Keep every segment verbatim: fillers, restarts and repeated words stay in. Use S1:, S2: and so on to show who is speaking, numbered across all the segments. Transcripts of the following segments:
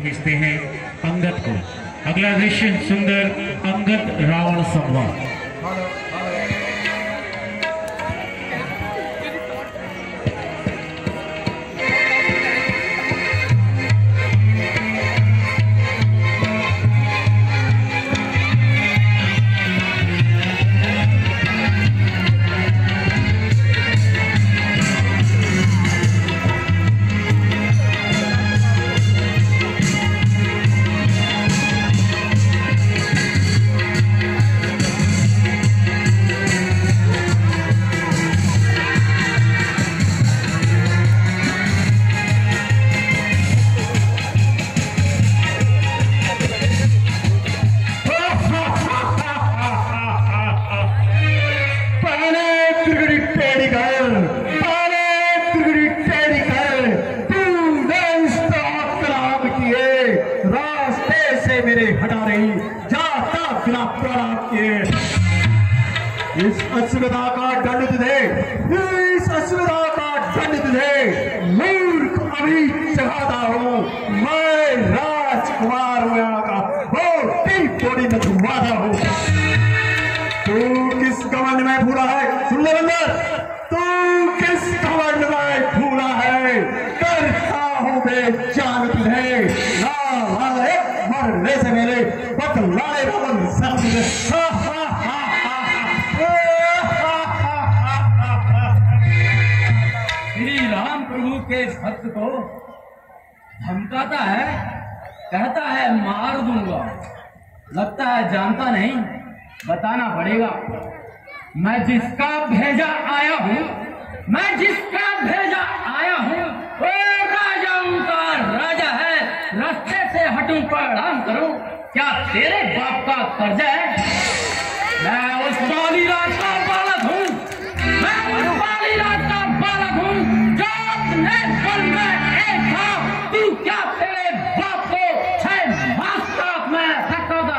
S1: भेजते हैं अंगद को। अगला दृश्य सुंदर अंगद रावण संवाद।
S2: इस असुविधा का दंड तुझे, इस असुविधा का दंड तुझे मूर्ख अभी चढ़ाता हूँ। मैं राजकुमार हूँ यहाँ का, वो टी नचवाता हूँ। तू किस घमंड में भूला है? सुन ले बंदर, तू किस घमंड में भूला है? करता हूँ बेजान तुझे, ना वाले मरने से मेरे बतलाए रमन सब तुझे।
S3: प्रभु के भक्त को धमकाता है, कहता है मार दूंगा। लगता है जानता नहीं, बताना पड़ेगा। मैं जिसका भेजा आया हूँ, मैं जिसका भेजा आया हूँ वो राजाओं का राजा है। रास्ते से हटूं प्रणाम करूं, क्या तेरे बाप का कर्जा है? मैं उस बाली राज का बालक हूँ, मैं उस बाली राज का बालक हूँ जो पल में एक था। तू क्या तेरे बाप को छह मास तक में रखता था?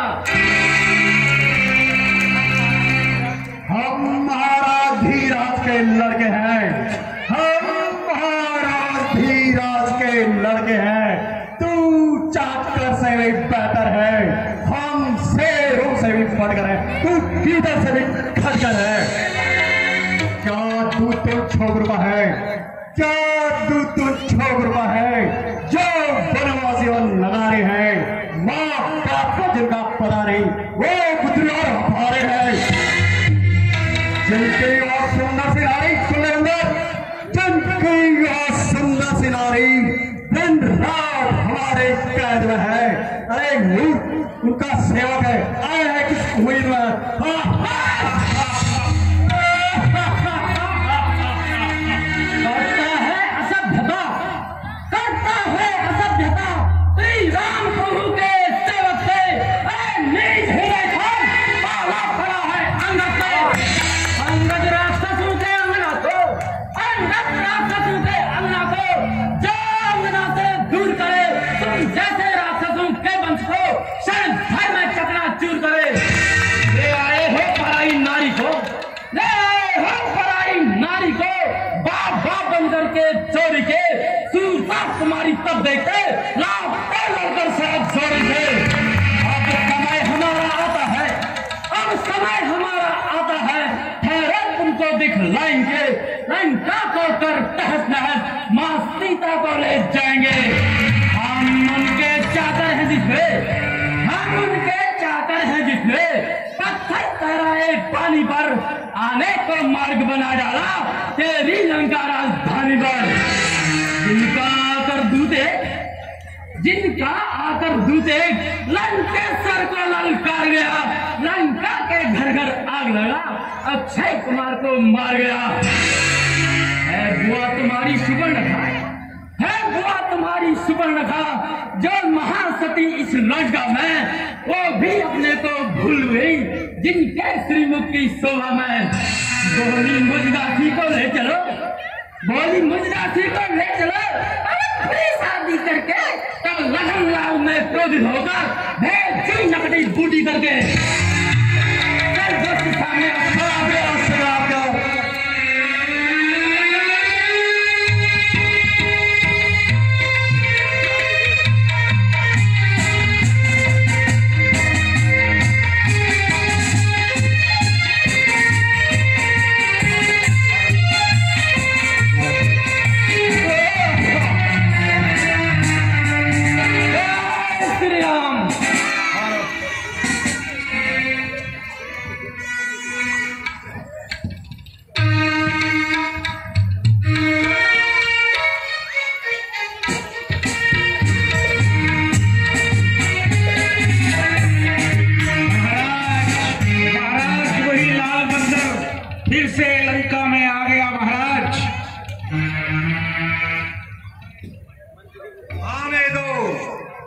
S2: हम महाराज धीराज के लड़के हैं, हम महाराज धीराज के लड़के हैं। तू चाकर से भी बेहतर है, हम शेरों से भी बढ़कर है, तू गीदड़ से भी खटकर है। क्या तू तो छोगरुआ है? क्या तू तो छोगरुआ है जो बनवासी और नगारे हैं? माँ बाप का जिनका पता नहीं, वो पुत्री और हमारे हैं। जिनकी और सुंदर सी नारी, सुन ले अंदर, जिनकी और सुंदर सी नारी दिन रात हमारे कैद में है। अरे मूर्ख, उनका सेवक है, आए हैं किस उम्मीद में? हाँ हाँ
S3: राम प्रभु के सेवक से नीच हृदय पाला खड़ा है अंगद से। अंगद राक्षसों के अंगना को, अंगद राक्षसों के अंगना को जो अंगना से दूर करे, तुम जैसे राक्षसों के वंश को शरण भर में चकना चूर करे। ले आए हो पराई नारी को, ले आए हो पराई नारी को बाप बाप बनकर के चोरी के सूरता तुम्हारी तब देखते लाभ लड़कर साथ जोड़ी थे। अब समय हमारा आता है, अब समय हमारा आता है, ठहरे तुमको दिखलाएंगे। लंका को कर तहस नहस मां सीता को ले जाएंगे। हम उनके चाकर हैं जिसमें, हम उनके चाकर हैं जिसमें पत्थर तैराए पानी पर आने को मार्ग बना डाला तेरी लंका राजधानी पर। जिनका आकर दूते, जिनका आकर दूते लंकेश्वर को ललकार गया, लंका के घर घर आग लगा, अक्षय कुमार को मार गया। है बुआ तुम्हारी सुपर्णखा, है बुआ तुम्हारी सुपर्णखा जो महासती इस लंका में, वो भी अपने को भूल गई जिनके श्रीमुख की शोभा में। बोली मुझदासी को ले चलो, बोली मुझदासी को ले चलो, अपनी शादी करके तब लगन लाओ में क्रोधित होकर भेज नकदी बूटी करके सामने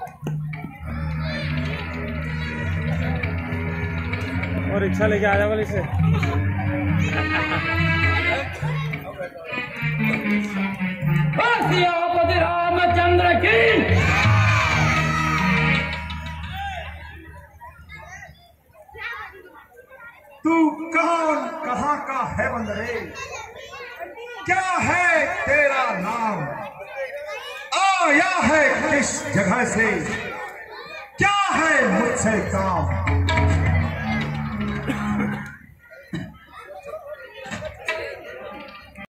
S4: और रिक्शा लेके आ जा वाले से।
S3: सियापति रामचंद्र की।
S2: तू कौन, कहाँ का है बंदरे? क्या है तेरा नाम? आया है किस जगह से? क्या है मुझसे काम?